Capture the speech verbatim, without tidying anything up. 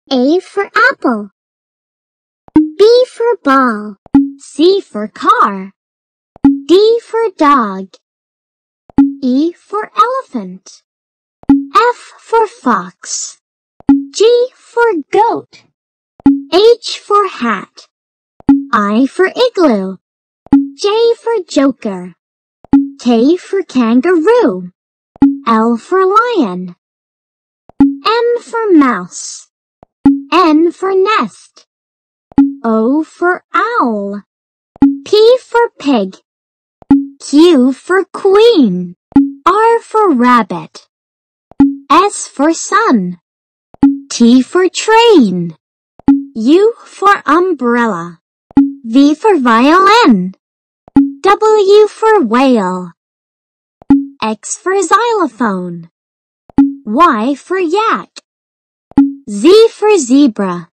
A for apple. B for ball. C for car. D for dog. E for elephant. F for fox. G for goat. H for hat. I for igloo. J for joker. K for kangaroo. L for lion. M for mouse. N for nest. O for owl. P for pig. Q for queen. R for rabbit. S for sun. T for train. U for umbrella. V for violin. W for whale. X for xylophone. Y for yak. Z for zebra.